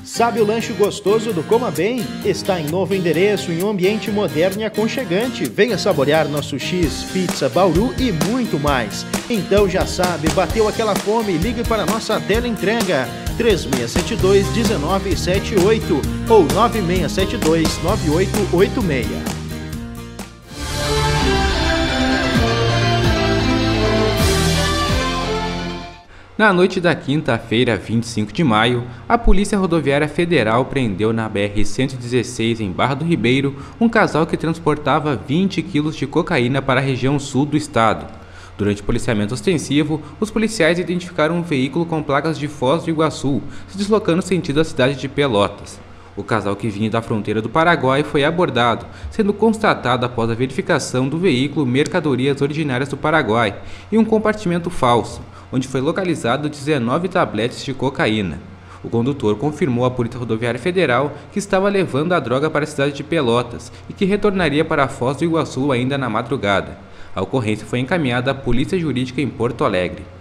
Sabe o lanche gostoso do Coma Bem? Está em novo endereço, em um ambiente moderno e aconchegante. Venha saborear nosso X, pizza, bauru e muito mais. Então já sabe, bateu aquela fome, ligue para nossa teleentrega 3672-1978 ou 9672-9886. Na noite da quinta-feira, 25 de maio, a Polícia Rodoviária Federal prendeu na BR-116, em Barra do Ribeiro, um casal que transportava 20 quilos de cocaína para a região sul do estado. Durante o policiamento ostensivo, os policiais identificaram um veículo com placas de Foz do Iguaçu, se deslocando sentido à cidade de Pelotas. O casal, que vinha da fronteira do Paraguai, foi abordado, sendo constatado após a verificação do veículo mercadorias originárias do Paraguai e um compartimento falso, onde foi localizado 19 tabletes de cocaína. O condutor confirmou à Polícia Rodoviária Federal que estava levando a droga para a cidade de Pelotas e que retornaria para a Foz do Iguaçu ainda na madrugada. A ocorrência foi encaminhada à Polícia Jurídica em Porto Alegre.